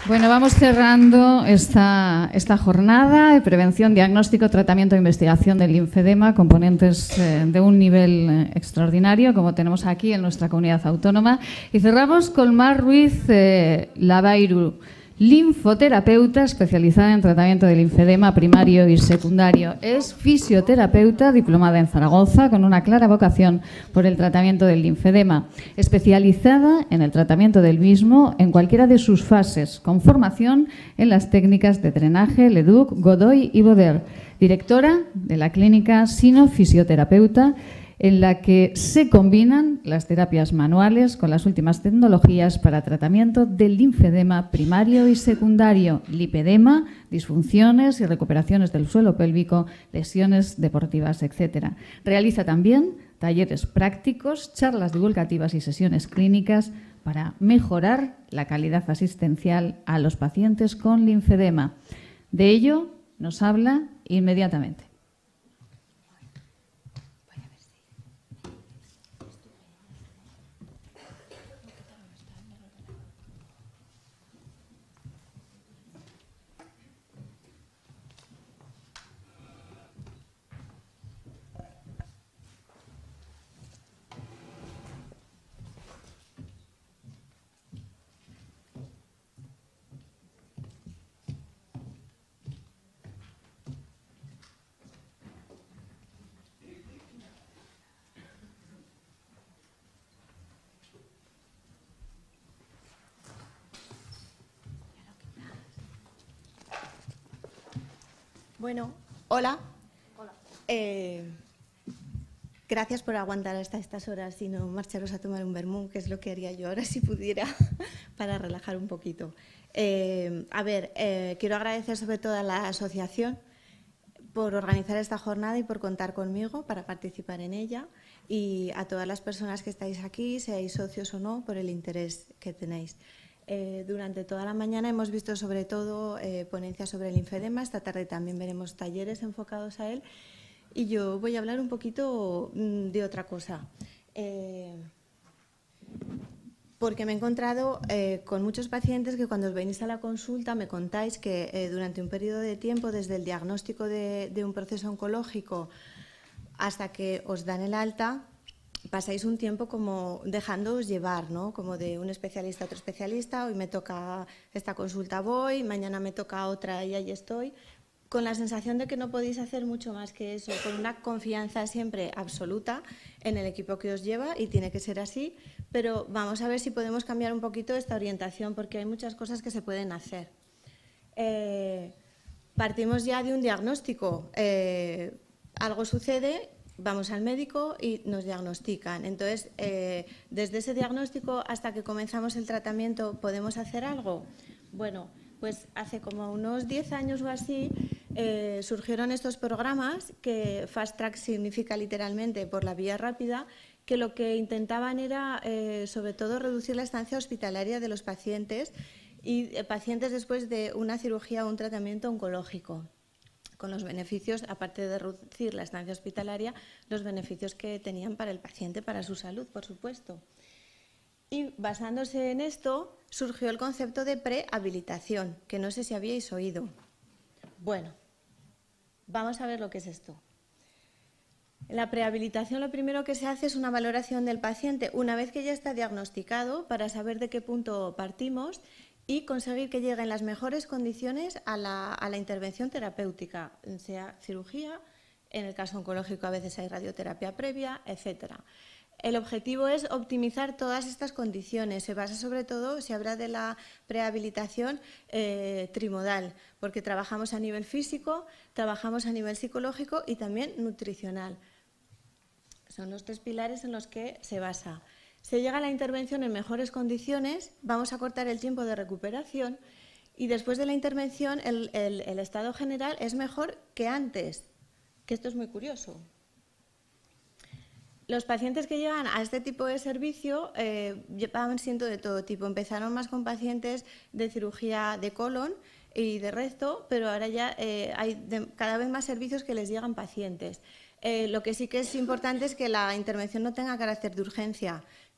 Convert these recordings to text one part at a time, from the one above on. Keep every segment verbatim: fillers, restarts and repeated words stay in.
Bueno, vamos cerrando esta, esta jornada de prevención, diagnóstico, tratamiento e investigación del linfedema, componentes eh, de un nivel eh, extraordinario, como tenemos aquí en nuestra comunidad autónoma. Y cerramos con Mar Ruiz eh, Lavairu, linfoterapeuta especializada en tratamiento de linfedema primario y secundario. Es fisioterapeuta diplomada en Zaragoza con una clara vocación por el tratamiento del linfedema, especializada en el tratamiento del mismo en cualquiera de sus fases, con formación en las técnicas de drenaje, Leduc, Godoy y Boder. Directora de la clínica Sino Fisioterapeuta, en la que se combinan las terapias manuales con las últimas tecnologías para tratamiento del linfedema primario y secundario, lipedema, disfunciones y recuperaciones del suelo pélvico, lesiones deportivas, etcétera. Realiza también talleres prácticos, charlas divulgativas y sesiones clínicas para mejorar la calidad asistencial a los pacientes con linfedema. De ello nos habla inmediatamente. Bueno, hola. Hola. Eh, gracias por aguantar hasta estas horas y no marcharos a tomar un vermú, que es lo que haría yo ahora si pudiera, para relajar un poquito. Eh, a ver, eh, quiero agradecer sobre todo a la asociación por organizar esta jornada y por contar conmigo para participar en ella, y a todas las personas que estáis aquí, seáis socios o no, por el interés que tenéis. Eh, durante toda la mañana hemos visto sobre todo eh, ponencias sobre el linfedema. Esta tarde también veremos talleres enfocados a él, y yo voy a hablar un poquito mm, de otra cosa. Eh, porque me he encontrado eh, con muchos pacientes que cuando venís a la consulta me contáis que eh, durante un periodo de tiempo, desde el diagnóstico de, de un proceso oncológico hasta que os dan el alta, pasáis un tiempo como dejándoos llevar, ¿no? Como de un especialista a otro especialista. Hoy me toca esta consulta, voy, mañana me toca otra y ahí estoy, con la sensación de que no podéis hacer mucho más que eso, con una confianza siempre absoluta en el equipo que os lleva, y tiene que ser así, pero vamos a ver si podemos cambiar un poquito esta orientación, porque hay muchas cosas que se pueden hacer. Eh, partimos ya de un diagnóstico, eh, algo sucede, vamos al médico y nos diagnostican. Entonces, eh, desde ese diagnóstico hasta que comenzamos el tratamiento, ¿podemos hacer algo? Bueno, pues hace como unos diez años o así eh, surgieron estos programas, que Fast Track significa literalmente por la vía rápida, que lo que intentaban era eh, sobre todo reducir la estancia hospitalaria de los pacientes, y eh, pacientes después de una cirugía o un tratamiento oncológico, con los beneficios, aparte de reducir la estancia hospitalaria, los beneficios que tenían para el paciente, para su salud, por supuesto. Y basándose en esto, surgió el concepto de prehabilitación, que no sé si habíais oído. Bueno, vamos a ver lo que es esto. En la prehabilitación lo primero que se hace es una valoración del paciente una vez que ya está diagnosticado, para saber de qué punto partimos y conseguir que llegue en las mejores condiciones a la, a la intervención terapéutica, sea cirugía, en el caso oncológico a veces hay radioterapia previa, etcétera. El objetivo es optimizar todas estas condiciones. Se basa sobre todo, se habla de la prehabilitación eh, trimodal, porque trabajamos a nivel físico, trabajamos a nivel psicológico y también nutricional. Son los tres pilares en los que se basa. Se llega a la intervención en mejores condiciones, vamos a cortar el tiempo de recuperación, y después de la intervención el, el, el estado general es mejor que antes, que esto es muy curioso. Los pacientes que llegan a este tipo de servicio eh, van siendo de todo tipo. Empezaron más con pacientes de cirugía de colon y de recto, pero ahora ya eh, hay de, cada vez más servicios que les llegan pacientes. Eh, lo que sí que es importante es que la intervención no tenga carácter de urgencia,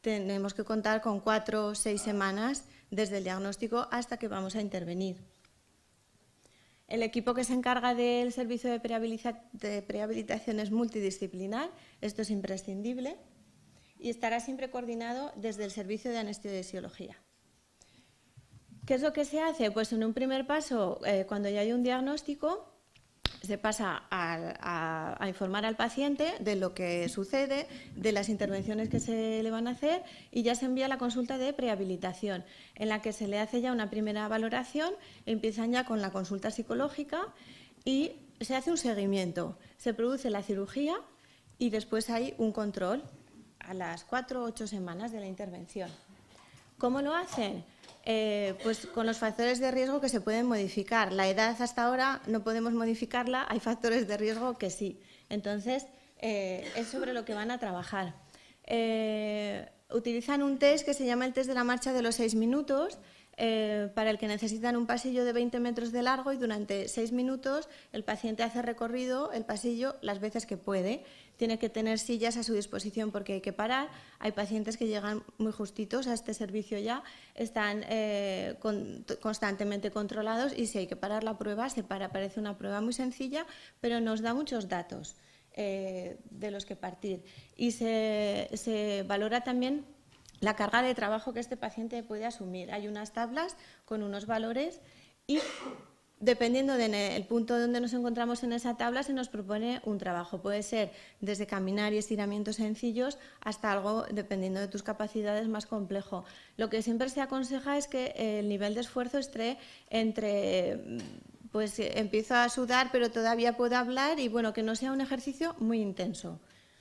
tenemos que contar con cuatro o seis semanas desde el diagnóstico hasta que vamos a intervenir. El equipo que se encarga del servicio de prehabilitación es multidisciplinar, esto es imprescindible, y estará siempre coordinado desde el servicio de anestesiología. ¿Qué es lo que se hace? Pues en un primer paso, eh, cuando ya hay un diagnóstico, se pasa a, a, a informar al paciente de lo que sucede, de las intervenciones que se le van a hacer, y ya se envía la consulta de prehabilitación, en la que se le hace ya una primera valoración, empiezan ya con la consulta psicológica y se hace un seguimiento. Se produce la cirugía y después hay un control a las cuatro o ocho semanas de la intervención. ¿Cómo lo hacen? Eh, pues con los factores de riesgo que se pueden modificar. La edad hasta ahora no podemos modificarla, hay factores de riesgo que sí. Entonces, eh, es sobre lo que van a trabajar. Eh, utilizan un test que se llama el test de la marcha de los seis minutos, eh, para el que necesitan un pasillo de veinte metros de largo y durante seis minutos el paciente hace recorrido el pasillo las veces que puede. Tiene que tener sillas a su disposición porque hay que parar. Hay pacientes que llegan muy justitos a este servicio ya, están eh, con, constantemente controlados y si hay que parar la prueba, se para. Parece una prueba muy sencilla, pero nos da muchos datos eh, de los que partir. Y se, se valora también la carga de trabajo que este paciente puede asumir. Hay unas tablas con unos valores y dependiendo del punto donde nos encontramos en esa tabla, se nos propone un trabajo. Puede ser desde caminar y estiramientos sencillos hasta algo, dependiendo de tus capacidades, más complejo. Lo que siempre se aconseja es que el nivel de esfuerzo esté entre, pues empiezo a sudar pero todavía puedo hablar y bueno, que no sea un ejercicio muy intenso.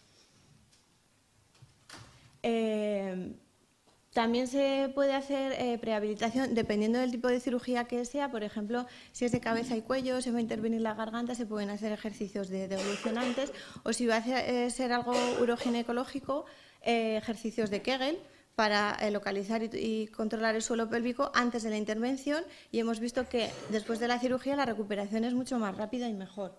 Eh, También se puede hacer eh, prehabilitación dependiendo del tipo de cirugía que sea. Por ejemplo, si es de cabeza y cuello, se va a intervenir la garganta, se pueden hacer ejercicios de devolucionantes, o si va a eh, ser algo uroginecológico, eh, ejercicios de Kegel para eh, localizar y, y controlar el suelo pélvico antes de la intervención, y hemos visto que después de la cirugía la recuperación es mucho más rápida y mejor.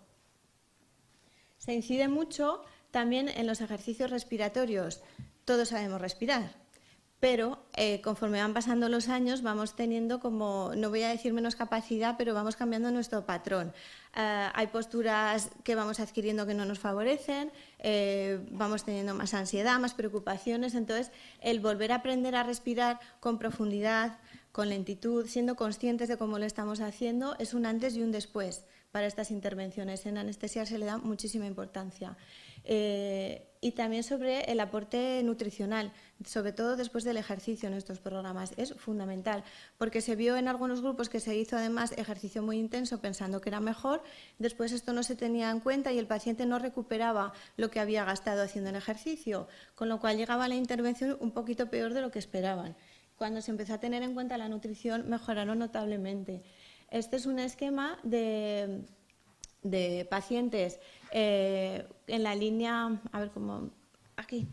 Se incide mucho también en los ejercicios respiratorios. Todos sabemos respirar, pero eh, conforme van pasando los años vamos teniendo como, no voy a decir menos capacidad, pero vamos cambiando nuestro patrón. Uh, hay posturas que vamos adquiriendo que no nos favorecen, eh, vamos teniendo más ansiedad, más preocupaciones, entonces el volver a aprender a respirar con profundidad, con lentitud, siendo conscientes de cómo lo estamos haciendo, es un antes y un después para estas intervenciones. En anestesia se le da muchísima importancia. Eh, y también sobre el aporte nutricional, sobre todo después del ejercicio en estos programas, es fundamental, porque se vio en algunos grupos que se hizo además ejercicio muy intenso pensando que era mejor, después esto no se tenía en cuenta y el paciente no recuperaba lo que había gastado haciendo el ejercicio, con lo cual llegaba a la intervención un poquito peor de lo que esperaban. Cuando se empezó a tener en cuenta la nutrición, mejoraron notablemente. Este es un esquema de, de pacientes eh, en la línea, a ver cómo, aquí,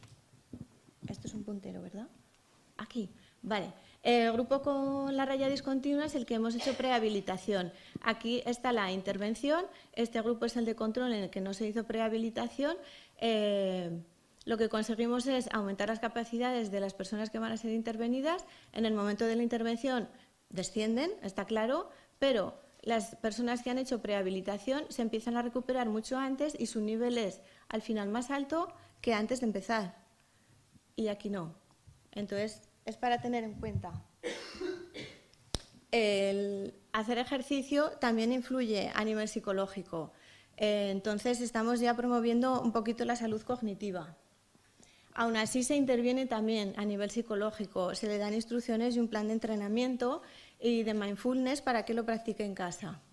esto es un puntero, ¿verdad? Aquí, vale. El grupo con la raya discontinua es el que hemos hecho prehabilitación. Aquí está la intervención, este grupo es el de control en el que no se hizo prehabilitación. Eh, Lo que conseguimos es aumentar las capacidades de las personas que van a ser intervenidas. En el momento de la intervención descienden, está claro, pero las personas que han hecho prehabilitación se empiezan a recuperar mucho antes y su nivel es al final más alto que antes de empezar. Y aquí no. Entonces, es para tener en cuenta. El hacer ejercicio también influye a nivel psicológico. Eh, entonces, estamos ya promoviendo un poquito la salud cognitiva. Aún así se interviene también a nivel psicológico, se le dan instrucciones y un plan de entrenamiento y de mindfulness para que lo practique en casa.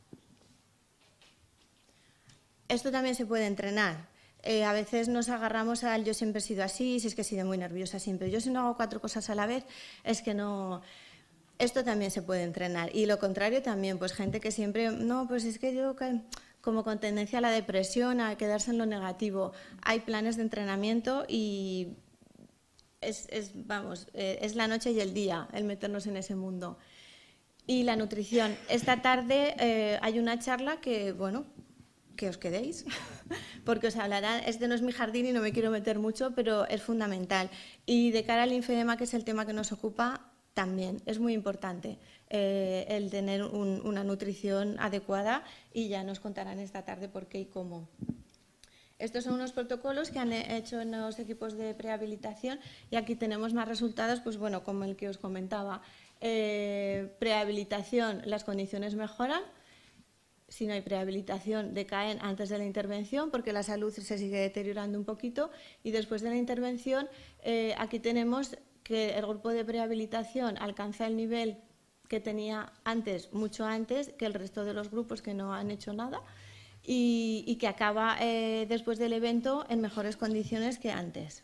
Esto también se puede entrenar. Eh, a veces nos agarramos al yo siempre he sido así, si es que he sido muy nerviosa siempre. Yo si no hago cuatro cosas a la vez es que no... Esto también se puede entrenar. Y lo contrario también, pues gente que siempre, no, pues es que yo... como con tendencia a la depresión, a quedarse en lo negativo. Hay planes de entrenamiento y es, es, vamos, eh, es la noche y el día el meternos en ese mundo. Y la nutrición. Esta tarde eh, hay una charla que, bueno, que os quedéis, porque os hablarán, este no es mi jardín y no me quiero meter mucho, pero es fundamental. Y de cara al linfedema, que es el tema que nos ocupa, también es muy importante eh, el tener un, una nutrición adecuada, y ya nos contarán esta tarde por qué y cómo. Estos son unos protocolos que han hecho en los equipos de prehabilitación, y aquí tenemos más resultados, pues bueno, como el que os comentaba. Eh, prehabilitación, las condiciones mejoran. Si no hay prehabilitación, decaen antes de la intervención, porque la salud se sigue deteriorando un poquito, y después de la intervención, eh, aquí tenemos que el grupo de prehabilitación alcanza el nivel que tenía antes, mucho antes que el resto de los grupos que no han hecho nada, y, y que acaba eh, después del evento en mejores condiciones que antes.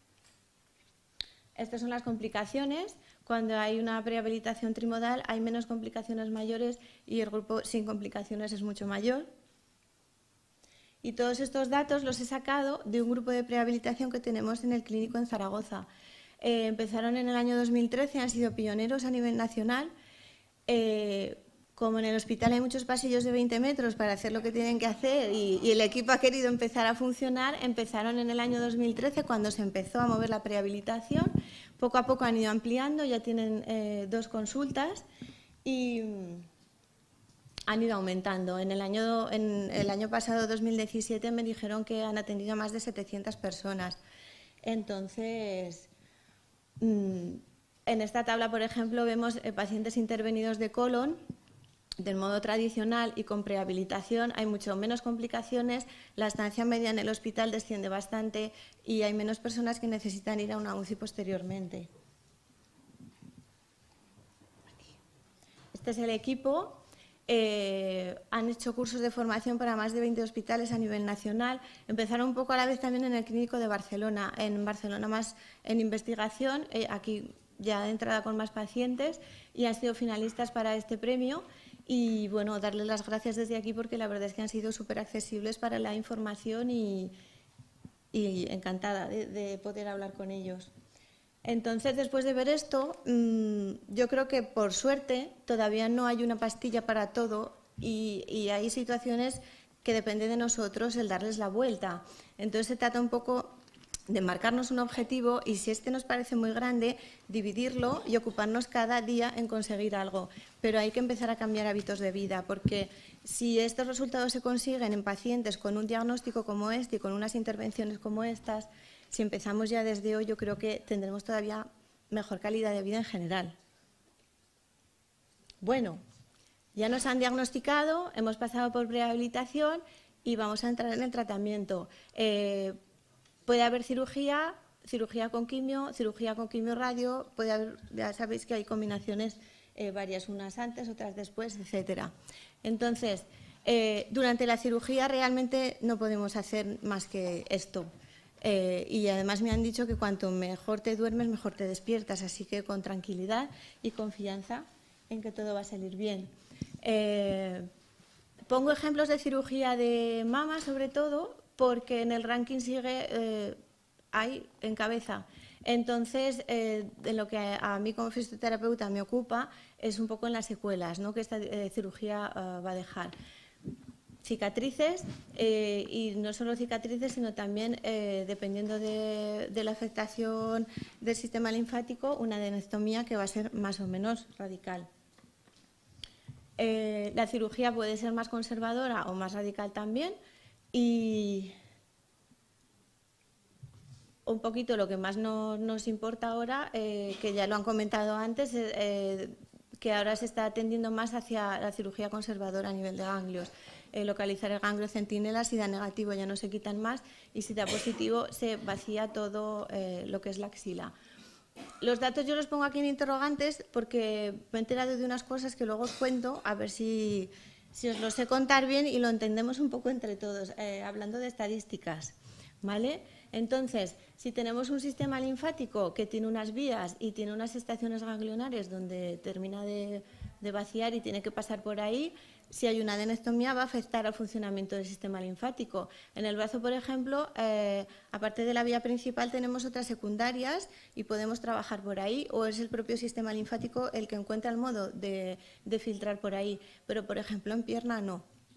Estas son las complicaciones. Cuando hay una prehabilitación trimodal hay menos complicaciones mayores y el grupo sin complicaciones es mucho mayor. Y todos estos datos los he sacado de un grupo de prehabilitación que tenemos en el clínico en Zaragoza. Eh, empezaron en el año dos mil trece, han sido pioneros a nivel nacional. Eh, como en el hospital hay muchos pasillos de veinte metros para hacer lo que tienen que hacer, y, y el equipo ha querido empezar a funcionar, empezaron en el año dos mil trece cuando se empezó a mover la prehabilitación. Poco a poco han ido ampliando, ya tienen eh, dos consultas y han ido aumentando. En el, año, en el año pasado, dos mil diecisiete, me dijeron que han atendido a más de setecientas personas. Entonces, mmm, en esta tabla, por ejemplo, vemos eh, pacientes intervenidos de colon. Del modo tradicional y con prehabilitación hay mucho menos complicaciones, la estancia media en el hospital desciende bastante y hay menos personas que necesitan ir a una U C I posteriormente. Este es el equipo. Eh, han hecho cursos de formación para más de veinte hospitales a nivel nacional. Empezaron un poco a la vez también en el clínico de Barcelona, en Barcelona más en investigación, eh, aquí ya de entrada con más pacientes, y han sido finalistas para este premio. Y bueno, darles las gracias desde aquí porque la verdad es que han sido súper accesibles para la información y, y encantada de, de poder hablar con ellos. Entonces, después de ver esto, mmm, yo creo que por suerte todavía no hay una pastilla para todo y, y hay situaciones que depende de nosotros el darles la vuelta. Entonces se trata un poco de marcarnos un objetivo y si este nos parece muy grande, dividirlo y ocuparnos cada día en conseguir algo. Pero hay que empezar a cambiar hábitos de vida, porque si estos resultados se consiguen en pacientes con un diagnóstico como este y con unas intervenciones como estas, si empezamos ya desde hoy, yo creo que tendremos todavía mejor calidad de vida en general. Bueno, ya nos han diagnosticado, hemos pasado por prehabilitación y vamos a entrar en el tratamiento. Eh, Puede haber cirugía, cirugía con quimio, cirugía con quimio-radio, puede haber, ya sabéis que hay combinaciones eh, varias, unas antes, otras después, etcétera. Entonces, eh, durante la cirugía realmente no podemos hacer más que esto. Eh, y además me han dicho que cuanto mejor te duermes, mejor te despiertas, así que con tranquilidad y confianza en que todo va a salir bien. Eh, pongo ejemplos de cirugía de mama, sobre todo, porque en el ranking sigue, eh, hay en cabeza. Entonces, eh, en lo que a, a mí como fisioterapeuta me ocupa es un poco en las secuelas, ¿no?, que esta eh, cirugía uh, va a dejar. Cicatrices, eh, y no solo cicatrices, sino también, eh, dependiendo de, de la afectación del sistema linfático, una adenectomía que va a ser más o menos radical. Eh, la cirugía puede ser más conservadora o más radical también. Y un poquito lo que más no, nos importa ahora, eh, que ya lo han comentado antes, eh, que ahora se está atendiendo más hacia la cirugía conservadora a nivel de ganglios. Eh, localizar el ganglio centinela, si da negativo ya no se quitan más y si da positivo se vacía todo eh, lo que es la axila. Los datos yo los pongo aquí en interrogantes porque me he enterado de unas cosas que luego os cuento, a ver si... Si os lo sé contar bien y lo entendemos un poco entre todos, eh, hablando de estadísticas, ¿vale? Entonces, si tenemos un sistema linfático que tiene unas vías y tiene unas estaciones ganglionares donde termina de, de vaciar y tiene que pasar por ahí, si hay una adenectomía va a afectar al funcionamiento del sistema linfático. En el brazo, por ejemplo, eh, aparte de la vía principal tenemos otras secundarias y podemos trabajar por ahí, o es el propio sistema linfático el que encuentra el modo de, de filtrar por ahí, pero por ejemplo en pierna no.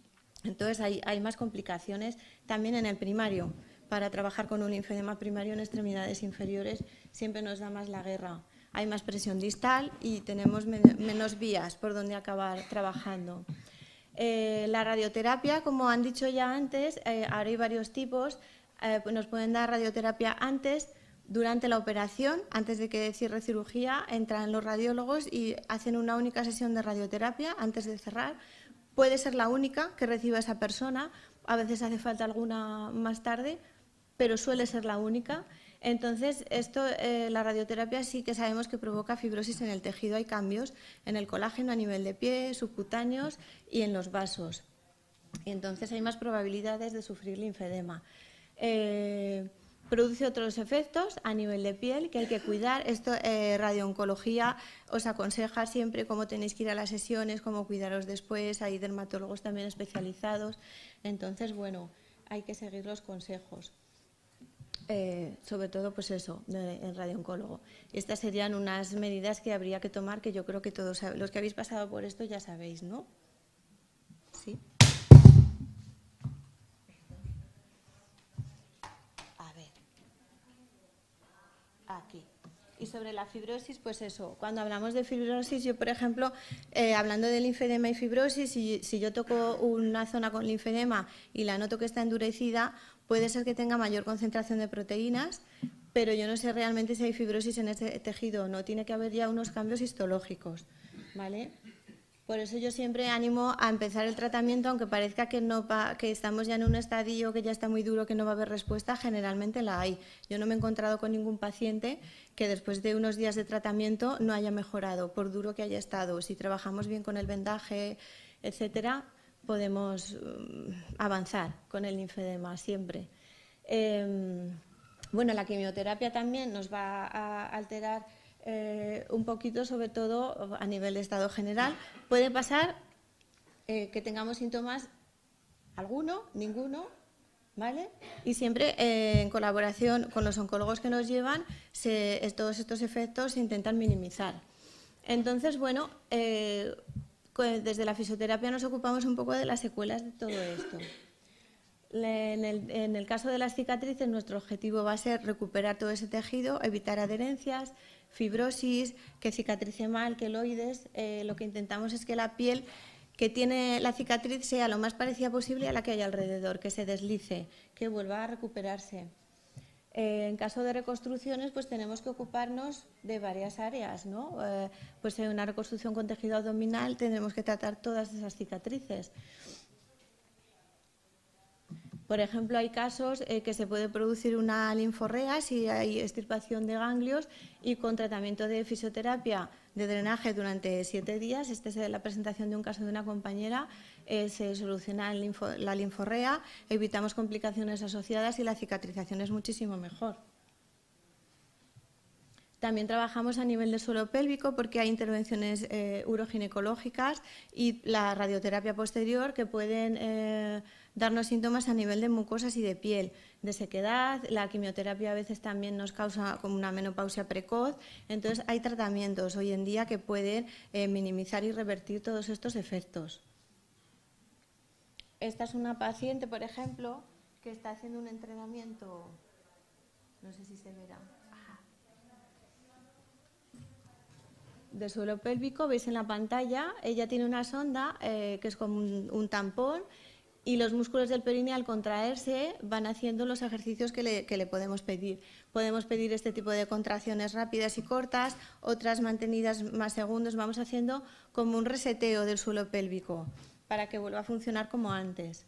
Entonces hay, hay más complicaciones también en el primario. Para trabajar con un linfedema primario en extremidades inferiores siempre nos da más la guerra. Hay más presión distal y tenemos menos vías por donde acabar trabajando. Eh, la radioterapia, como han dicho ya antes, eh, ahora hay varios tipos. Eh, nos pueden dar radioterapia antes, durante la operación, antes de que cierre cirugía, entran los radiólogos y hacen una única sesión de radioterapia antes de cerrar. Puede ser la única que reciba esa persona, a veces hace falta alguna más tarde, pero suele ser la única. Entonces, esto, eh, la radioterapia sí que sabemos que provoca fibrosis en el tejido. Hay cambios en el colágeno a nivel de pie, subcutáneos y en los vasos. Y entonces hay más probabilidades de sufrir linfedema. Eh, produce otros efectos a nivel de piel que hay que cuidar. Esto, eh, radiooncología os aconseja siempre cómo tenéis que ir a las sesiones, cómo cuidaros después. Hay dermatólogos también especializados. Entonces, bueno, hay que seguir los consejos. Eh, sobre todo, pues eso, de, el radiooncólogo. Estas serían unas medidas que habría que tomar, que yo creo que todos los que habéis pasado por esto ya sabéis, ¿no? Sí. A ver. Aquí. Y sobre la fibrosis, pues eso, cuando hablamos de fibrosis, yo, por ejemplo, eh, hablando de linfedema y fibrosis, si, si yo toco una zona con linfedema y la noto que está endurecida, puede ser que tenga mayor concentración de proteínas, pero yo no sé realmente si hay fibrosis en ese tejido o no. Tiene que haber ya unos cambios histológicos, ¿vale? Por eso yo siempre animo a empezar el tratamiento, aunque parezca que, no va, que estamos ya en un estadio que ya está muy duro, que no va a haber respuesta, generalmente la hay. Yo no me he encontrado con ningún paciente que después de unos días de tratamiento no haya mejorado, por duro que haya estado. Si trabajamos bien con el vendaje, etcétera, podemos um, avanzar con el linfedema siempre. Eh, bueno, la quimioterapia también nos va a alterar Eh, un poquito, sobre todo a nivel de estado general. Puede pasar eh, que tengamos síntomas, alguno, ninguno, ¿vale? Y siempre eh, en colaboración con los oncólogos que nos llevan, se, todos estos efectos se intentan minimizar. Entonces, bueno, eh, desde la fisioterapia nos ocupamos un poco de las secuelas de todo esto. En el, en el caso de las cicatrices, nuestro objetivo va a ser recuperar todo ese tejido, evitar adherencias, fibrosis, que cicatrice mal, queloides. Eh, lo que intentamos es que la piel que tiene la cicatriz sea lo más parecida posible a la que hay alrededor, que se deslice, que vuelva a recuperarse. Eh, en caso de reconstrucciones, pues tenemos que ocuparnos de varias áreas, ¿no? Eh, pues en una reconstrucción con tejido abdominal tendremos que tratar todas esas cicatrices. Por ejemplo, hay casos eh, que se puede producir una linforrea si hay extirpación de ganglios y con tratamiento de fisioterapia de drenaje durante siete días, esta es la presentación de un caso de una compañera, eh, se soluciona el linfo, la linforrea, evitamos complicaciones asociadas y la cicatrización es muchísimo mejor. También trabajamos a nivel del suelo pélvico porque hay intervenciones eh, uroginecológicas y la radioterapia posterior que pueden eh, darnos síntomas a nivel de mucosas y de piel, de sequedad. La quimioterapia a veces también nos causa como una menopausia precoz. Entonces hay tratamientos hoy en día que pueden eh, minimizar y revertir todos estos efectos. Esta es una paciente, por ejemplo, que está haciendo un entrenamiento, no sé si se verá, de suelo pélvico. Veis en la pantalla, ella tiene una sonda eh, que es como un, un tampón y los músculos del perineo al contraerse van haciendo los ejercicios que le, que le podemos pedir. Podemos pedir este tipo de contracciones rápidas y cortas, otras mantenidas más segundos. Vamos haciendo como un reseteo del suelo pélvico para que vuelva a funcionar como antes.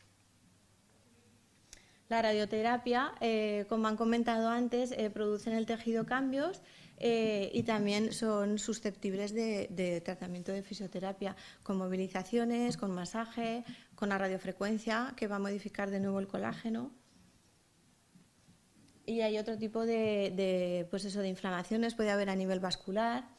La radioterapia, eh, como han comentado antes, eh, produce en el tejido cambios eh, y también son susceptibles de, de tratamiento de fisioterapia, con movilizaciones, con masaje, con la radiofrecuencia, que va a modificar de nuevo el colágeno. Y hay otro tipo de, de, pues eso, de inflamaciones, puede haber a nivel vascular.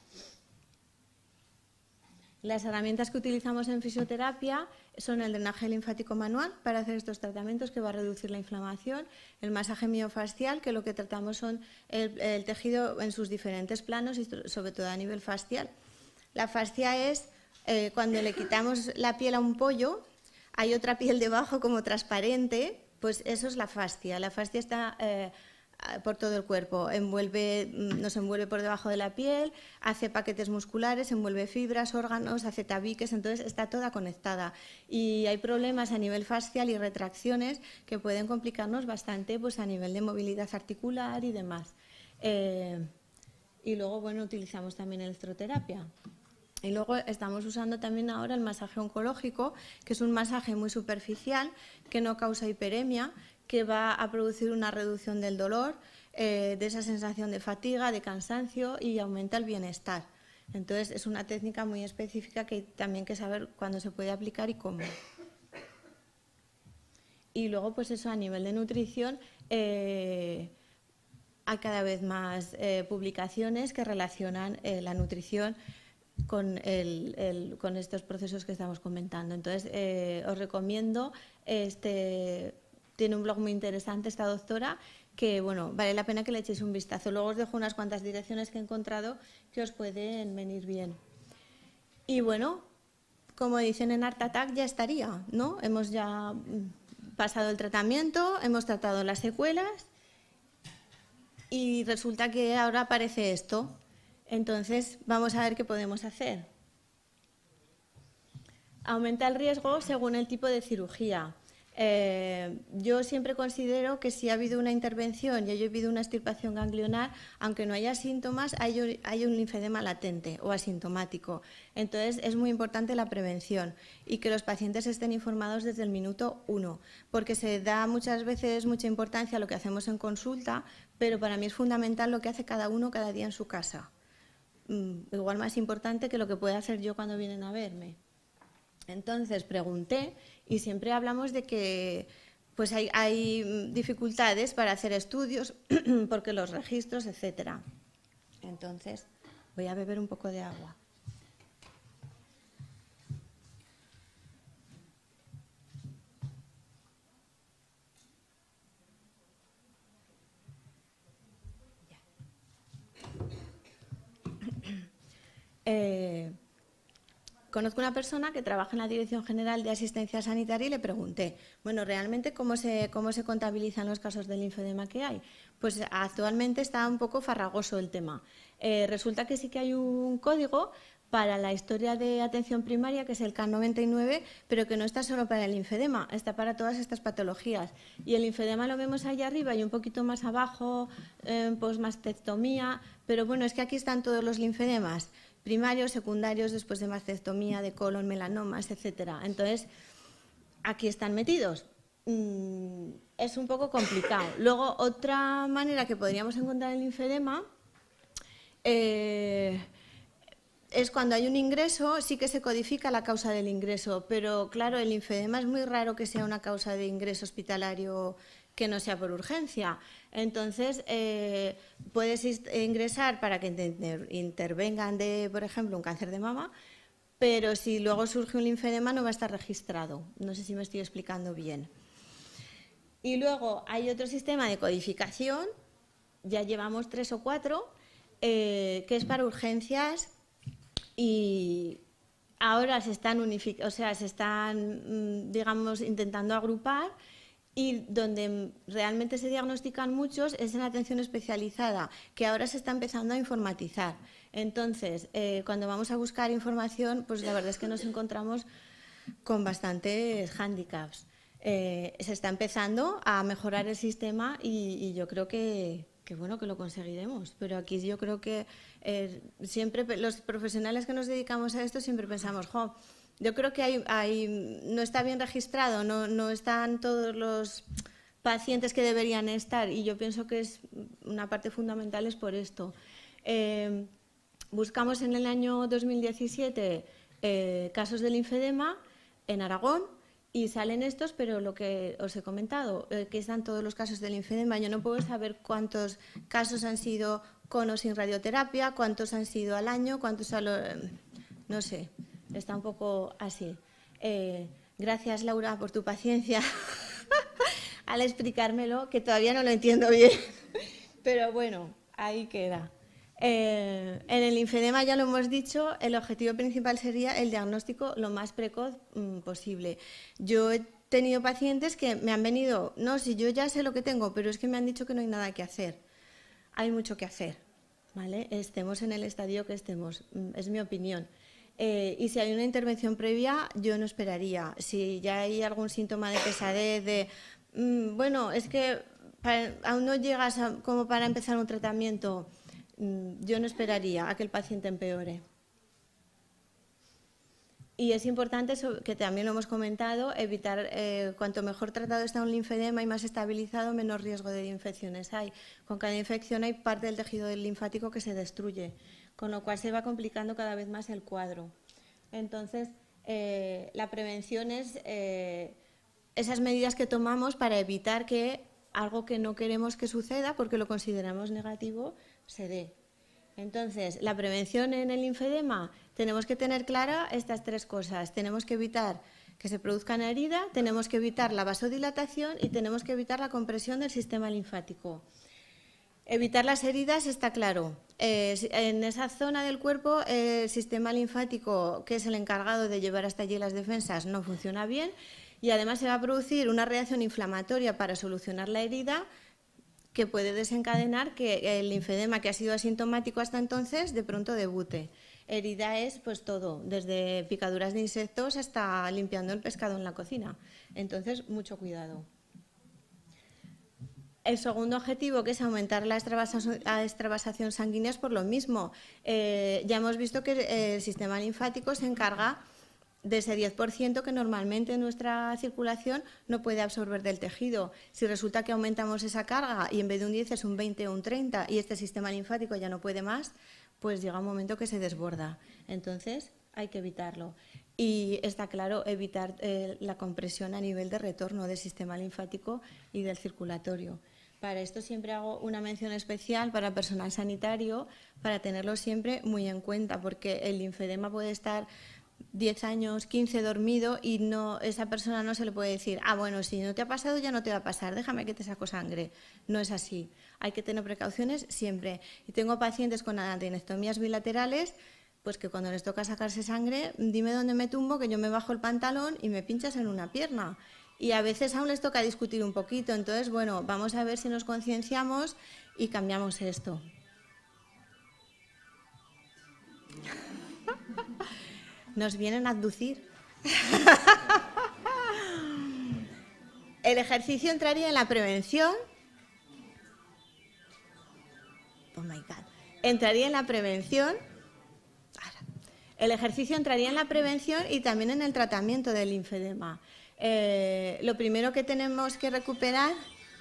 Las herramientas que utilizamos en fisioterapia son el drenaje linfático manual para hacer estos tratamientos que va a reducir la inflamación, el masaje miofascial, que lo que tratamos son el, el tejido en sus diferentes planos y sobre todo a nivel fascial. La fascia es eh, cuando le quitamos la piel a un pollo, hay otra piel debajo como transparente, pues eso es la fascia. La fascia está eh, por todo el cuerpo, envuelve, nos envuelve por debajo de la piel, hace paquetes musculares, envuelve fibras, órganos, hace tabiques, entonces está toda conectada. Y hay problemas a nivel fascial y retracciones que pueden complicarnos bastante pues, a nivel de movilidad articular y demás. Eh, y luego, bueno, utilizamos también electroterapia. Y luego estamos usando también ahora el masaje oncológico, que es un masaje muy superficial, que no causa hiperemia, que va a producir una reducción del dolor, eh, de esa sensación de fatiga, de cansancio y aumenta el bienestar. Entonces es una técnica muy específica que también hay que saber cuándo se puede aplicar y cómo. Y luego pues eso a nivel de nutrición eh, hay cada vez más eh, publicaciones que relacionan eh, la nutrición Con, el, el, con estos procesos que estamos comentando. Entonces, eh, os recomiendo, este, tiene un blog muy interesante esta doctora, que bueno, vale la pena que le echéis un vistazo. Luego os dejo unas cuantas direcciones que he encontrado que os pueden venir bien. Y bueno, como dicen en Art Attack, ya estaría, ¿no? Hemos ya pasado el tratamiento, hemos tratado las secuelas y resulta que ahora aparece esto. Entonces, vamos a ver qué podemos hacer. Aumenta el riesgo según el tipo de cirugía. Eh, yo siempre considero que si ha habido una intervención y ha habido una extirpación ganglionar, aunque no haya síntomas, hay, hay un linfedema latente o asintomático. Entonces, es muy importante la prevención y que los pacientes estén informados desde el minuto uno, porque se da muchas veces mucha importancia a lo que hacemos en consulta, pero para mí es fundamental lo que hace cada uno cada día en su casa. Igual más importante que lo que pueda hacer yo cuando vienen a verme. Entonces pregunté y siempre hablamos de que pues hay, hay dificultades para hacer estudios porque los registros, etcétera. Entonces voy a beber un poco de agua. Eh, conozco una persona que trabaja en la Dirección General de Asistencia Sanitaria y le pregunté, bueno, ¿realmente cómo se, cómo se contabilizan los casos de linfedema que hay? Pues actualmente está un poco farragoso el tema. Eh, resulta que sí que hay un código para la historia de atención primaria, que es el C A N noventa y nueve, pero que no está solo para el linfedema, está para todas estas patologías. Y el linfedema lo vemos allá arriba y un poquito más abajo, eh, postmastectomía, pero bueno, es que aquí están todos los linfedemas, primarios, secundarios, después de mastectomía, de colon, melanomas, etcétera. Entonces, aquí están metidos. Mm, es un poco complicado. Luego, otra manera que podríamos encontrar el linfedema eh, es cuando hay un ingreso, sí que se codifica la causa del ingreso, pero claro, el linfedema es muy raro que sea una causa de ingreso hospitalario que no sea por urgencia. Entonces, eh, puedes ingresar para que inter intervengan de, por ejemplo, un cáncer de mama, pero si luego surge un linfedema no va a estar registrado. No sé si me estoy explicando bien. Y luego hay otro sistema de codificación, ya llevamos tres o cuatro, eh, que es para urgencias y ahora se están unificando, o sea, se están, digamos, intentando agrupar. Y donde realmente se diagnostican muchos es en atención especializada, que ahora se está empezando a informatizar. Entonces, eh, cuando vamos a buscar información, pues la verdad es que nos encontramos con bastantes hándicaps. Eh, se está empezando a mejorar el sistema y, y yo creo que, que, bueno, que lo conseguiremos. Pero aquí yo creo que eh, siempre los profesionales que nos dedicamos a esto siempre pensamos, jo, yo creo que hay, hay, no está bien registrado, no, no están todos los pacientes que deberían estar y yo pienso que es una parte fundamental es por esto. Eh, buscamos en el año dos mil diecisiete eh, casos de linfedema en Aragón y salen estos, pero lo que os he comentado, eh, que están todos los casos de linfedema, yo no puedo saber cuántos casos han sido con o sin radioterapia, cuántos han sido al año, cuántos a lo, no sé. Está un poco así. Eh, gracias, Laura, por tu paciencia al explicármelo, que todavía no lo entiendo bien. Pero bueno, ahí queda. Eh, en el linfedema, ya lo hemos dicho, el objetivo principal sería el diagnóstico lo más precoz mmm, posible. Yo he tenido pacientes que me han venido, no, si yo ya sé lo que tengo, pero es que me han dicho que no hay nada que hacer. Hay mucho que hacer, ¿vale? Estemos en el estadio que estemos, es mi opinión. Eh, y si hay una intervención previa, yo no esperaría. Si ya hay algún síntoma de pesadez, de, mmm, bueno, es que para, aún no llegas a, como para empezar un tratamiento, yo no esperaría a que el paciente empeore. Y es importante, que también lo hemos comentado, evitar, eh, cuanto mejor tratado está un linfedema y más estabilizado, menos riesgo de infecciones hay. Con cada infección hay parte del tejido linfático que se destruye, con lo cual se va complicando cada vez más el cuadro. Entonces, eh, la prevención es eh, esas medidas que tomamos para evitar que algo que no queremos que suceda, porque lo consideramos negativo, se dé. Entonces, la prevención en el linfedema, tenemos que tener clara estas tres cosas. Tenemos que evitar que se produzca una herida, tenemos que evitar la vasodilatación y tenemos que evitar la compresión del sistema linfático. Evitar las heridas está claro. Eh, en esa zona del cuerpo, eh, el sistema linfático, que es el encargado de llevar hasta allí las defensas, no funciona bien y además se va a producir una reacción inflamatoria para solucionar la herida, que puede desencadenar que el linfedema, que ha sido asintomático hasta entonces, de pronto debute. Herida es pues todo, desde picaduras de insectos hasta limpiando el pescado en la cocina. Entonces, mucho cuidado. El segundo objetivo, que es aumentar la extravasación sanguínea, es por lo mismo. Eh, ya hemos visto que el sistema linfático se encarga de ese diez por ciento que normalmente nuestra circulación no puede absorber del tejido. Si resulta que aumentamos esa carga y en vez de un diez es un veinte o un treinta y este sistema linfático ya no puede más, pues llega un momento que se desborda. Entonces hay que evitarlo. Y está claro, evitar eh, la compresión a nivel de retorno del sistema linfático y del circulatorio. Para esto siempre hago una mención especial para personal sanitario, para tenerlo siempre muy en cuenta, porque el linfedema puede estar diez años, quince dormido y no, esa persona no se le puede decir, ah, bueno, si no te ha pasado ya no te va a pasar, déjame que te saco sangre. No es así. Hay que tener precauciones siempre. Y tengo pacientes con adenectomías bilaterales, pues que cuando les toca sacarse sangre, dime dónde me tumbo, que yo me bajo el pantalón y me pinchas en una pierna. Y a veces aún les toca discutir un poquito. Entonces, bueno, vamos a ver si nos concienciamos y cambiamos esto. Nos vienen a abducir. El ejercicio entraría en la prevención. Oh my God. Entraría en la prevención. El ejercicio entraría en la prevención y también en el tratamiento del linfedema. Eh, lo primero que tenemos que recuperar.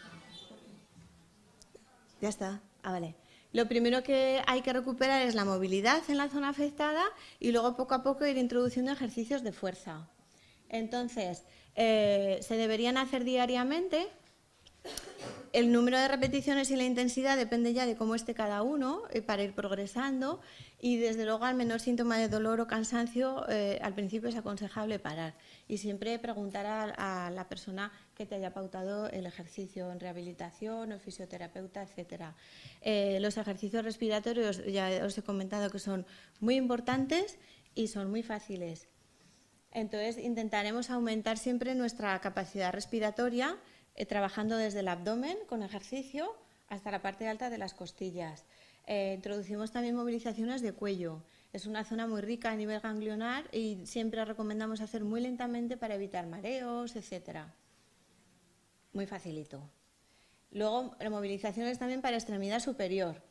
Ya está. Ah, vale. Lo primero que hay que recuperar es la movilidad en la zona afectada y luego poco a poco ir introduciendo ejercicios de fuerza. Entonces, eh, se deberían hacer diariamente. El número de repeticiones y la intensidad depende ya de cómo esté cada uno eh, para ir progresando y desde luego al menor síntoma de dolor o cansancio eh, al principio es aconsejable parar y siempre preguntar a, a la persona que te haya pautado el ejercicio en rehabilitación o fisioterapeuta, etcétera. Eh, los ejercicios respiratorios ya os he comentado que son muy importantes y son muy fáciles. Entonces intentaremos aumentar siempre nuestra capacidad respiratoria eh, trabajando desde el abdomen con ejercicio hasta la parte alta de las costillas. Eh, introducimos también movilizaciones de cuello. Es una zona muy rica a nivel ganglionar y siempre recomendamos hacer muy lentamente para evitar mareos, etcétera. Muy facilito. Luego, movilizaciones también para extremidad superior.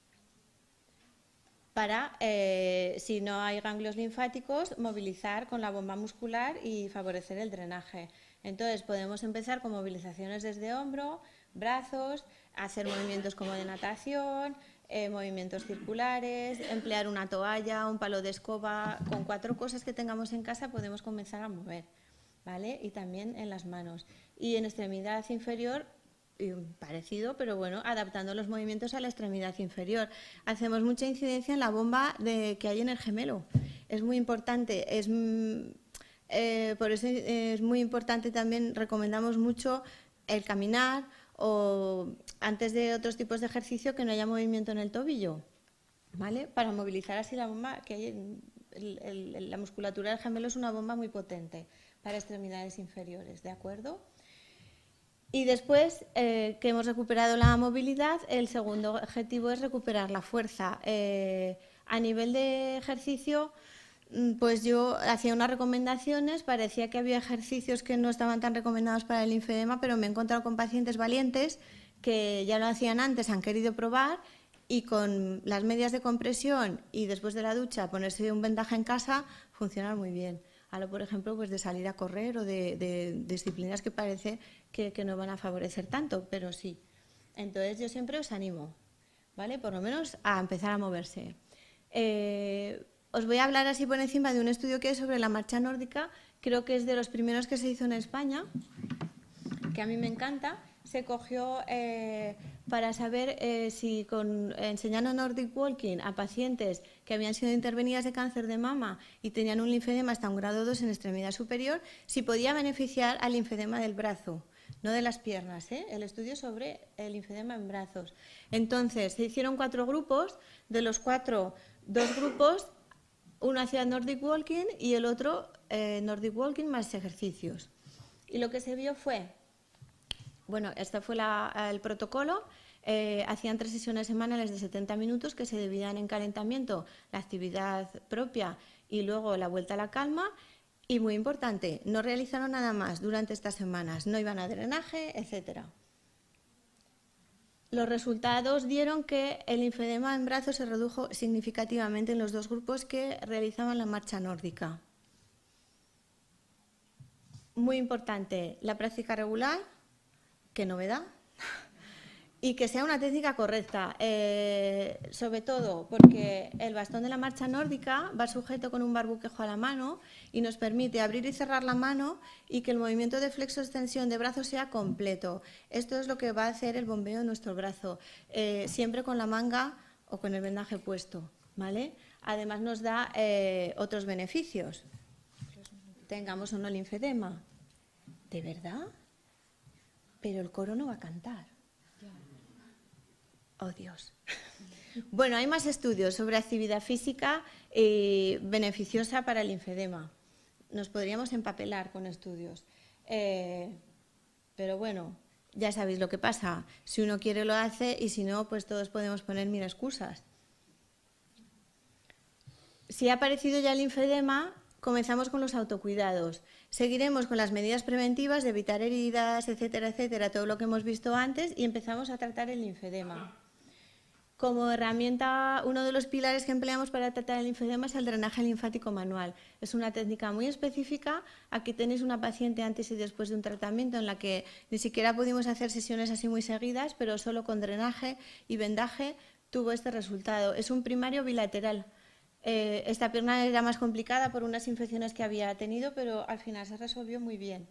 Para, eh, si no hay ganglios linfáticos, movilizar con la bomba muscular y favorecer el drenaje. Entonces, podemos empezar con movilizaciones desde hombro, brazos, hacer movimientos como de natación, eh, movimientos circulares, emplear una toalla, un palo de escoba. Con cuatro cosas que tengamos en casa podemos comenzar a mover, ¿vale? Y también en las manos. Y en extremidad inferior, parecido, pero bueno, adaptando los movimientos a la extremidad inferior. Hacemos mucha incidencia en la bomba de, que hay en el gemelo. Es muy importante, es, eh, por eso es muy importante también, recomendamos mucho el caminar o antes de otros tipos de ejercicio que no haya movimiento en el tobillo. ¿vale? Para movilizar así la bomba, que hay en el, el, la musculatura del gemelo es una bomba muy potente para extremidades inferiores, ¿de acuerdo? Y después eh, que hemos recuperado la movilidad, el segundo objetivo es recuperar la fuerza. Eh, a nivel de ejercicio, pues yo hacía unas recomendaciones, parecía que había ejercicios que no estaban tan recomendados para el linfedema, pero me he encontrado con pacientes valientes que ya lo hacían antes, han querido probar y con las medias de compresión y después de la ducha ponerse un vendaje en casa funcionan muy bien. Hablo, por ejemplo, pues de salir a correr o de, de, de disciplinas que parece que, que no van a favorecer tanto, pero sí. Entonces yo siempre os animo, ¿vale? Por lo menos a empezar a moverse. Eh, os voy a hablar así por encima de un estudio que hay sobre la marcha nórdica, creo que es de los primeros que se hizo en España, que a mí me encanta. Se cogió eh, para saber eh, si con, enseñando Nordic Walking a pacientes que habían sido intervenidas de cáncer de mama y tenían un linfedema hasta un grado dos en extremidad superior, si podía beneficiar al linfedema del brazo, no de las piernas, ¿eh? El estudio sobre el linfedema en brazos. Entonces, se hicieron cuatro grupos, de los cuatro, dos grupos, uno hacía Nordic Walking y el otro eh, Nordic Walking más ejercicios. Y lo que se vio fue... Bueno, este fue la, el protocolo, eh, hacían tres sesiones semanales de setenta minutos que se dividían en calentamiento, la actividad propia y luego la vuelta a la calma. Y muy importante, no realizaron nada más durante estas semanas, no iban a drenaje, etcétera. Los resultados dieron que el linfedema en brazos se redujo significativamente en los dos grupos que realizaban la marcha nórdica. Muy importante, la práctica regular. Qué novedad, y que sea una técnica correcta, eh, sobre todo porque el bastón de la marcha nórdica va sujeto con un barbuquejo a la mano y nos permite abrir y cerrar la mano y que el movimiento de flexo-extensión de brazo sea completo. Esto es lo que va a hacer el bombeo de nuestro brazo, eh, siempre con la manga o con el vendaje puesto, ¿vale? Además nos da eh, otros beneficios, tengamos o no linfedema. ¿De verdad? Pero el coro no va a cantar. Oh, Dios. Bueno, hay más estudios sobre actividad física eh, beneficiosa para el linfedema. Nos podríamos empapelar con estudios. Eh, pero bueno, ya sabéis lo que pasa. Si uno quiere lo hace y si no, pues todos podemos poner mil excusas. Si ha aparecido ya el linfedema, comenzamos con los autocuidados. Seguiremos con las medidas preventivas de evitar heridas, etcétera, etcétera, todo lo que hemos visto antes y empezamos a tratar el linfedema. Como herramienta, uno de los pilares que empleamos para tratar el linfedema es el drenaje linfático manual. Es una técnica muy específica. Aquí tenéis una paciente antes y después de un tratamiento en la que ni siquiera pudimos hacer sesiones así muy seguidas, pero solo con drenaje y vendaje tuvo este resultado. Es un primario bilateral. Eh, esta pierna era más complicada por unas infecciones que había tenido, pero al final se resolvió muy bien.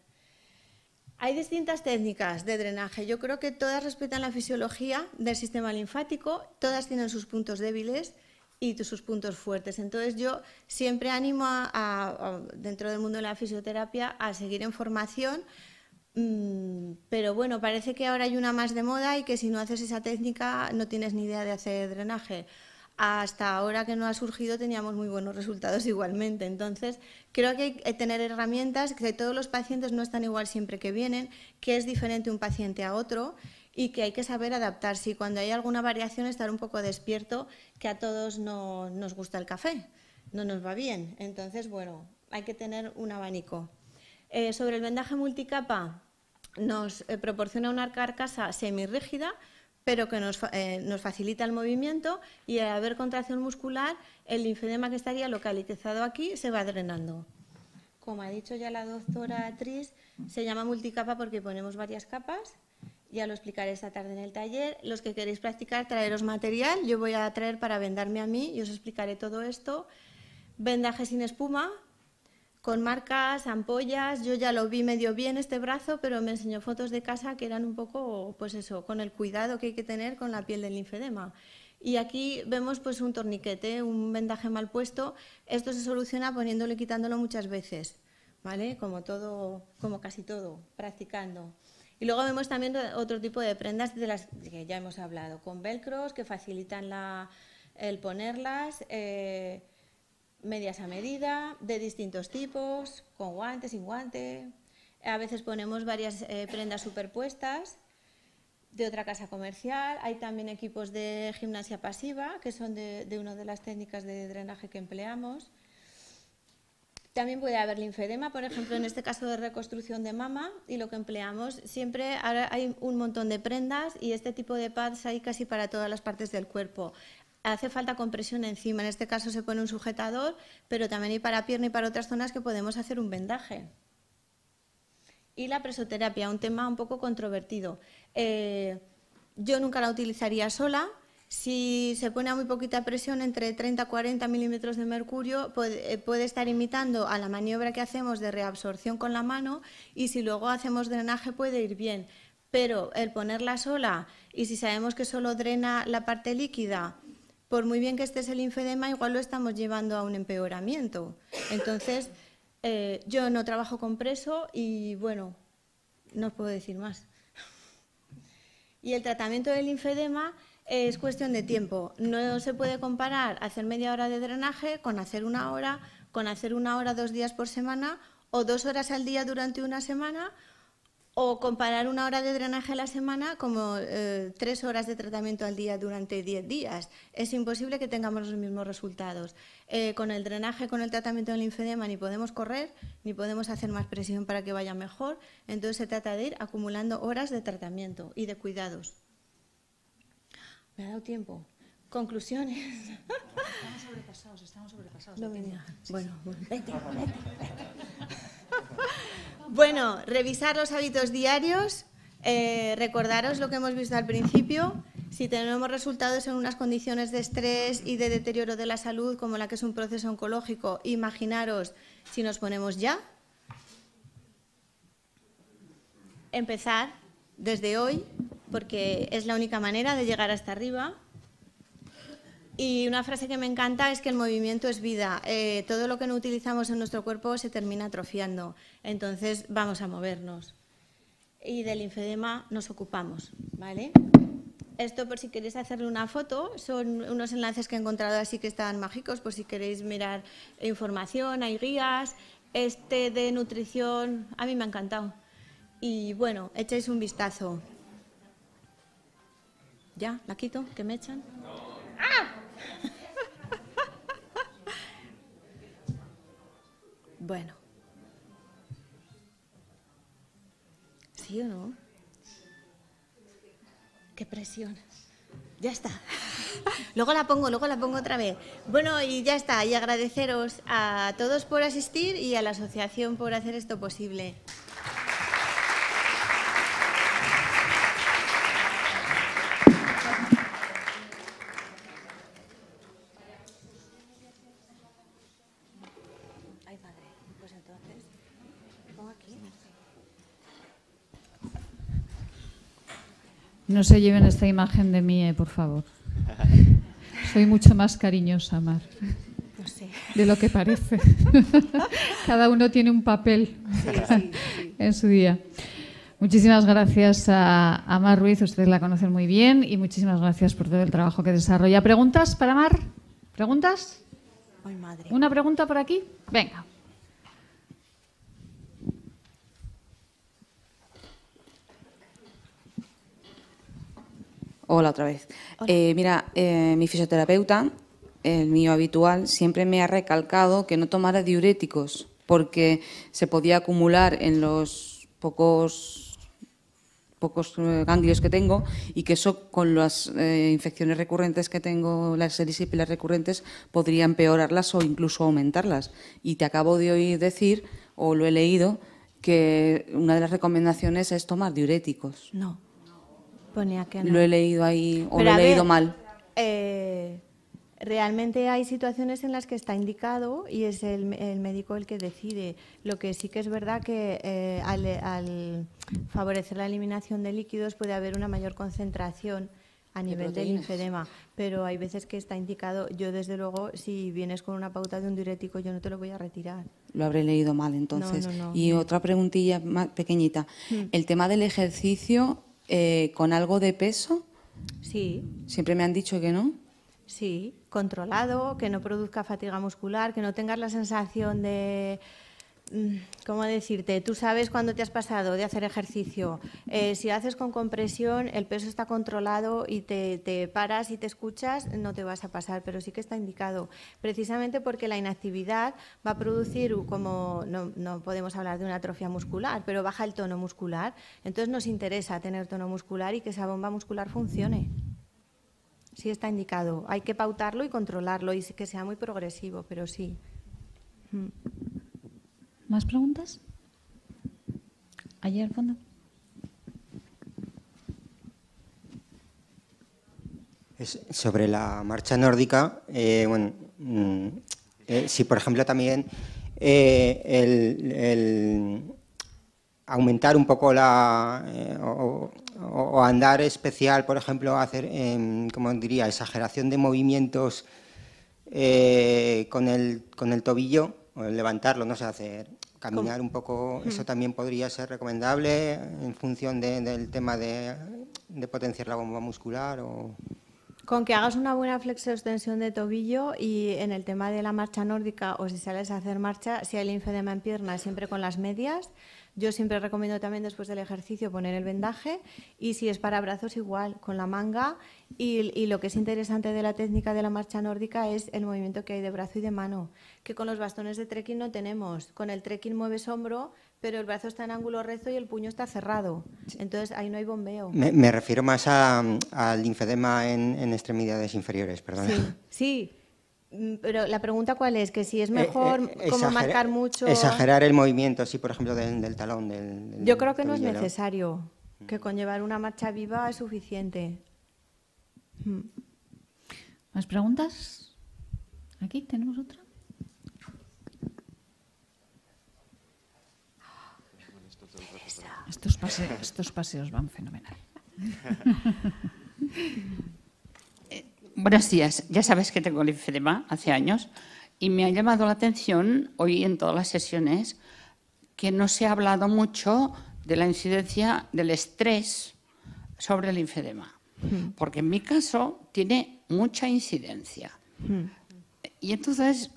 Hay distintas técnicas de drenaje. Yo creo que todas respetan la fisiología del sistema linfático, todas tienen sus puntos débiles y sus puntos fuertes. Entonces yo siempre animo a, a, a, dentro del mundo de la fisioterapia a seguir en formación, mmm, pero bueno, parece que ahora hay una más de moda y que si no haces esa técnica no tienes ni idea de hacer drenaje. Hasta ahora que no ha surgido teníamos muy buenos resultados igualmente. Entonces, creo que hay que tener herramientas, que todos los pacientes no están igual siempre que vienen, que es diferente un paciente a otro y que hay que saber adaptarse. Y cuando hay alguna variación, estar un poco despierto, que a todos no nos gusta el café, no nos va bien. Entonces, bueno, hay que tener un abanico. Eh, sobre el vendaje multicapa, nos eh, proporciona una carcasa semirrígida, pero que nos, eh, nos facilita el movimiento y al haber contracción muscular, el linfedema que estaría localizado aquí se va drenando. Como ha dicho ya la doctora Tris, se llama multicapa porque ponemos varias capas, ya lo explicaré esta tarde en el taller. Los que queréis practicar, traeros material, yo voy a traer para vendarme a mí y os explicaré todo esto. Vendaje sin espuma, con marcas, ampollas. Yo ya lo vi medio bien este brazo, pero me enseñó fotos de casa que eran un poco, pues eso, con el cuidado que hay que tener con la piel del linfedema. Y aquí vemos pues un torniquete, un vendaje mal puesto. Esto se soluciona poniéndolo y quitándolo muchas veces, ¿vale? Como todo, como casi todo, practicando. Y luego vemos también otro tipo de prendas de las que ya hemos hablado, con velcros que facilitan la, El ponerlas, eh, medias a medida, de distintos tipos, con guante, sin guante. A veces ponemos varias eh, prendas superpuestas de otra casa comercial. Hay también equipos de gimnasia pasiva, que son de, de una de las técnicas de drenaje que empleamos. También puede haber linfedema, por ejemplo, en este caso de reconstrucción de mama, y lo que empleamos siempre, ahora hay un montón de prendas y este tipo de pads hay casi para todas las partes del cuerpo. Hace falta compresión encima, en este caso se pone un sujetador, pero también hay para pierna y para otras zonas que podemos hacer un vendaje. Y la presoterapia, un tema un poco controvertido. Eh, yo nunca la utilizaría sola. Si se pone a muy poquita presión, entre treinta a cuarenta milímetros de mercurio, puede, puede estar imitando a la maniobra que hacemos de reabsorción con la mano, y si luego hacemos drenaje puede ir bien. Pero el ponerla sola, y si sabemos que solo drena la parte líquida, por muy bien que esté el linfedema, igual lo estamos llevando a un empeoramiento. Entonces, eh, yo no trabajo con preso y, bueno, no os puedo decir más. Y el tratamiento del linfedema es cuestión de tiempo. No se puede comparar hacer media hora de drenaje con hacer una hora, con hacer una hora dos días por semana, o dos horas al día durante una semana, o comparar una hora de drenaje a la semana como eh, tres horas de tratamiento al día durante diez días. Es imposible que tengamos los mismos resultados. Eh, con el drenaje, con el tratamiento del linfedema, ni podemos correr, ni podemos hacer más presión para que vaya mejor. Entonces se trata de ir acumulando horas de tratamiento y de cuidados. ¿Me ha dado tiempo? Conclusiones. Estamos sobrepasados, estamos sobrepasados. No de venía. sí, Bueno, sí. bueno, vete, vete, vete. Bueno, revisar los hábitos diarios, eh, recordaros lo que hemos visto al principio. Si tenemos resultados en unas condiciones de estrés y de deterioro de la salud, como la que es un proceso oncológico, imaginaros si nos ponemos ya. Empezar desde hoy, porque es la única manera de llegar hasta arriba. Y una frase que me encanta es que el movimiento es vida. Eh, todo lo que no utilizamos en nuestro cuerpo se termina atrofiando. Entonces vamos a movernos. Y del linfedema nos ocupamos, ¿vale? Esto, por si queréis hacerle una foto, son unos enlaces que he encontrado así que están mágicos, por si queréis mirar información, hay guías. Este de nutrición, a mí me ha encantado. Y bueno, echáis un vistazo. ¿Ya? ¿La quito? ¿Que me echan? ¡Ah! Bueno. ¿Sí o no? ¡Qué presión! Ya está. Luego la pongo, luego la pongo otra vez. Bueno, y ya está. Y agradeceros a todos por asistir y a la asociación por hacer esto posible. Ay, padre. Pues entonces, ¿me pongo aquí? No se lleven esta imagen de mí, eh, por favor. Soy mucho más cariñosa, Mar, No sé. de lo que parece. Cada uno tiene un papel Sí, sí, sí. en su día. Muchísimas gracias a, a Mar Ruiz, ustedes la conocen muy bien, y muchísimas gracias por todo el trabajo que desarrolla. ¿Preguntas para Mar? ¿Preguntas? Ay, madre. ¿Una pregunta por aquí? Venga. Hola otra vez. Hola. Eh, mira, eh, mi fisioterapeuta, el mío habitual, siempre me ha recalcado que no tomara diuréticos porque se podía acumular en los pocos, pocos eh, ganglios que tengo, y que eso con las eh, infecciones recurrentes que tengo, las erisipílas recurrentes, podría empeorarlas o incluso aumentarlas. Y te acabo de oír decir, o lo he leído, que una de las recomendaciones es tomar diuréticos. No. Ponía que no. Lo he leído ahí o Pero lo a he leído ver, mal. eh, realmente hay situaciones en las que está indicado y es el, el médico el que decide. Lo que sí que es verdad que eh, al, al favorecer la eliminación de líquidos puede haber una mayor concentración a nivel del proteínas. linfedema, pero hay veces que está indicado. Yo, desde luego, si vienes con una pauta de un diurético, yo no te lo voy a retirar. Lo habré leído mal entonces. No, no, no, y no. otra preguntilla más pequeñita. Hmm. El tema del ejercicio eh, con algo de peso, Sí, siempre me han dicho que no. Sí, controlado, que no produzca fatiga muscular, que no tengas la sensación de... ¿Cómo decirte? Tú sabes cuándo te has pasado de hacer ejercicio. Eh, si haces con compresión, el peso está controlado y te, te paras y te escuchas, no te vas a pasar, pero sí que está indicado. Precisamente porque la inactividad va a producir, como no, no podemos hablar de una atrofia muscular, pero baja el tono muscular. Entonces nos interesa tener tono muscular y que esa bomba muscular funcione. Sí está indicado. Hay que pautarlo y controlarlo y que sea muy progresivo, pero sí. Mm. ¿Más preguntas? Allí al fondo. Es sobre la marcha nórdica, eh, bueno, mm, eh, si por ejemplo también eh, el, el aumentar un poco la eh, o, o andar especial, por ejemplo, hacer, eh, como diría, exageración de movimientos eh, con el con el tobillo, o el levantarlo, no sé, hacer caminar un poco, eso también podría ser recomendable en función de, del tema de, de potenciar la bomba muscular o... Con que hagas una buena flexo-extensión de tobillo y en el tema de la marcha nórdica o si sales a hacer marcha, si hay linfedema en piernas, siempre con las medias. Yo siempre recomiendo también después del ejercicio poner el vendaje y si es para brazos igual, con la manga. Y, y lo que es interesante de la técnica de la marcha nórdica es el movimiento que hay de brazo y de mano, que con los bastones de trekking no tenemos. Con el trekking mueves hombro, pero el brazo está en ángulo recto y el puño está cerrado. Entonces ahí no hay bombeo. Me, me refiero más al linfedema en, en extremidades inferiores, perdón. Sí, sí. Pero la pregunta cuál es, que si es mejor eh, eh, como marcar mucho... Exagerar el movimiento, sí, por ejemplo, del, del talón. Del, del Yo creo que no es tobillero. necesario, que con llevar una marcha viva es suficiente. ¿Más preguntas? Aquí tenemos otra. Estos, pase, estos paseos van fenomenal. Buenos días. Ya sabes que tengo linfedema hace años y me ha llamado la atención hoy en todas las sesiones que no se ha hablado mucho de la incidencia del estrés sobre el linfedema, porque en mi caso tiene mucha incidencia. Y entonces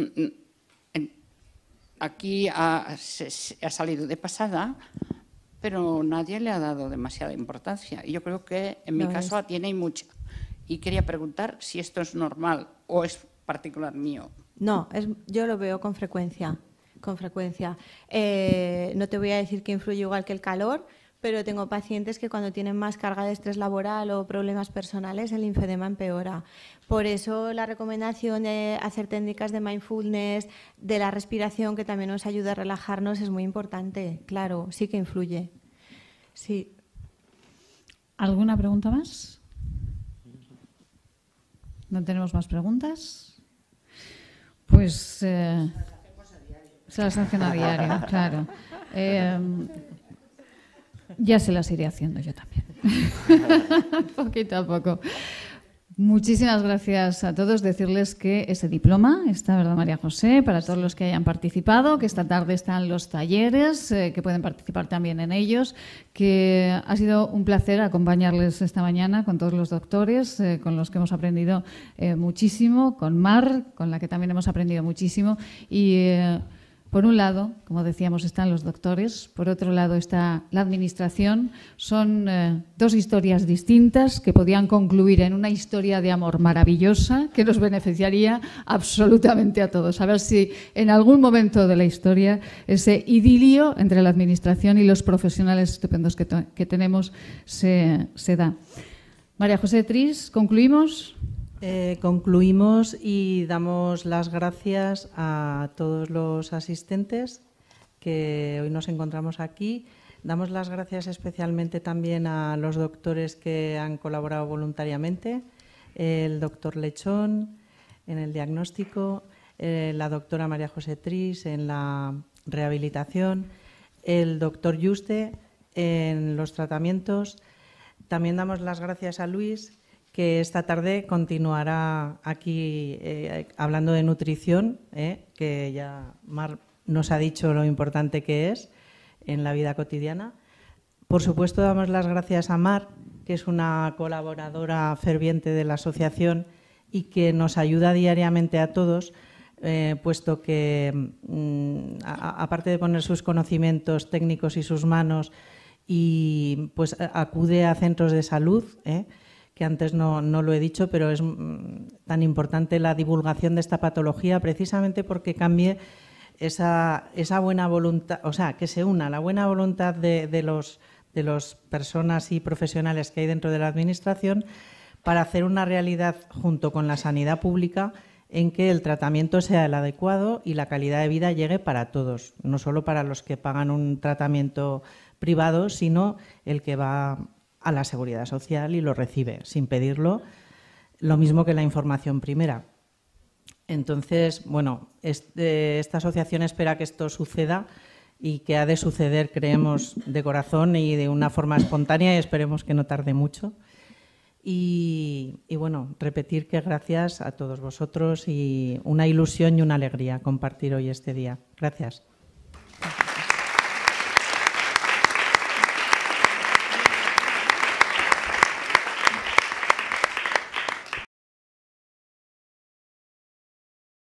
aquí ha, se, ha salido de pasada, pero nadie le ha dado demasiada importancia. Y yo creo que en mi no caso es. tiene mucha. Y quería preguntar si esto es normal o es particular mío. No, es, yo lo veo con frecuencia. Con frecuencia. Eh, no te voy a decir que influye igual que el calor, pero tengo pacientes que cuando tienen más carga de estrés laboral o problemas personales, el linfedema empeora. Por eso la recomendación de hacer técnicas de mindfulness, de la respiración, que también nos ayuda a relajarnos, es muy importante. Claro, sí que influye. Sí. ¿Alguna pregunta más? ¿No tenemos más preguntas? Pues eh, se las hacen a diario, claro. Eh, ya se las iré haciendo yo también. Poquito a poco. Muchísimas gracias a todos. Decirles que ese diploma está, ¿verdad, María José? Para todos los que hayan participado, que esta tarde están los talleres, eh, que pueden participar también en ellos, que ha sido un placer acompañarles esta mañana con todos los doctores, eh, con los que hemos aprendido eh, muchísimo, con Mar, con la que también hemos aprendido muchísimo. Y eh, por un lado, como decíamos, están los doctores, por otro lado está la administración. Son eh, dos historias distintas que podían concluir en una historia de amor maravillosa que nos beneficiaría absolutamente a todos. A ver si en algún momento de la historia ese idilio entre la administración y los profesionales estupendos que, que tenemos se, se da. María José Tris, ¿concluimos? Eh, concluimos y damos las gracias a todos los asistentes que hoy nos encontramos aquí. Damos las gracias especialmente también a los doctores que han colaborado voluntariamente, el doctor Lechón en el diagnóstico, eh, la doctora María José Tris en la rehabilitación, el doctor Yuste en los tratamientos. También damos las gracias a Luis, que esta tarde continuará aquí eh, hablando de nutrición, eh, que ya Mar nos ha dicho lo importante que es en la vida cotidiana. Por supuesto, damos las gracias a Mar, que es una colaboradora ferviente de la asociación y que nos ayuda diariamente a todos, eh, puesto que, mm, a, aparte de poner sus conocimientos técnicos y sus manos, y pues acude a centros de salud, ¿eh? que antes no, no lo he dicho, pero es mm, tan importante la divulgación de esta patología precisamente porque cambie esa, esa buena voluntad, o sea, que se una la buena voluntad de, de los de las personas y profesionales que hay dentro de la Administración para hacer una realidad junto con la sanidad pública en que el tratamiento sea el adecuado y la calidad de vida llegue para todos, no solo para los que pagan un tratamiento privado, sino el que va a la Seguridad Social y lo recibe sin pedirlo, lo mismo que la información primera. Entonces, bueno, este, esta asociación espera que esto suceda y que ha de suceder, creemos, de corazón y de una forma espontánea y esperemos que no tarde mucho. Y, y bueno, repetir que gracias a todos vosotros y una ilusión y una alegría compartir hoy este día. Gracias.